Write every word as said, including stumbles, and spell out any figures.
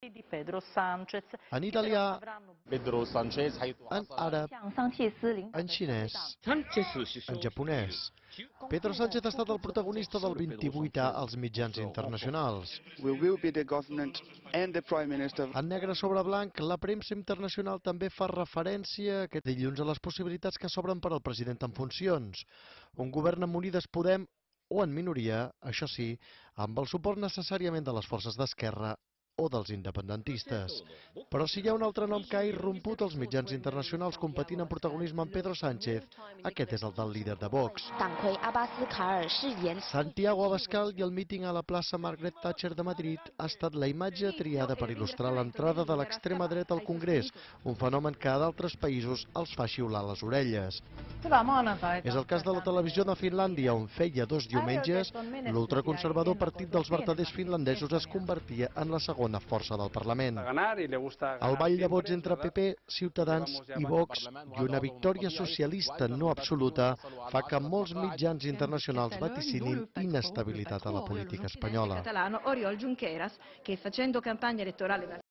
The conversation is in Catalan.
En italià, Pedro Sánchez en àrab, en xinès, en japonès. Pedro Sánchez ha estat el protagonista del vint-i-vuit A als mitjans internacionals. We will be the government and the prime minister. En negre sobre blanc, la premsa internacional també fa referència aquest dilluns a les possibilitats que s'obren per al president en funcions. Un govern amb Unides Podem o en minoria, això sí, amb el suport necessàriament de les forces d'esquerra o dels independentistes. Però si hi ha un altre nom que ha irromput als mitjans internacionals competint en protagonisme amb Pedro Sánchez, aquest és el del líder de Vox. Santiago Abascal i el míting a la plaça Margaret Thatcher de Madrid ha estat la imatge triada per il·lustrar l'entrada de l'extrema dreta al Congrés, un fenomen que a d'altres països els fa xiular les orelles. És el cas de la televisió de Finlàndia, on feia dos diumenges l'ultraconservador partit dels vertaders finlandesos es convertia en la segona força del Parlament. El ball de vots entre P P, Ciutadans i Vox i una victòria socialista no absoluta fa que molts mitjans internacionals vaticinin inestabilitat a la política espanyola.